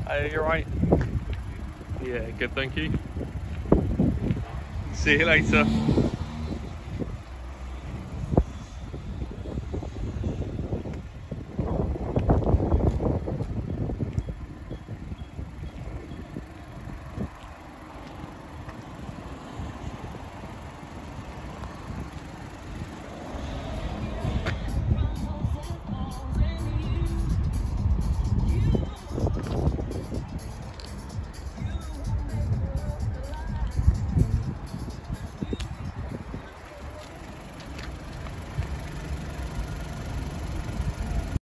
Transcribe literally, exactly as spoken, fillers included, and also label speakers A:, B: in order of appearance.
A: Hey, you alright? Yeah, good, thank you. See you later.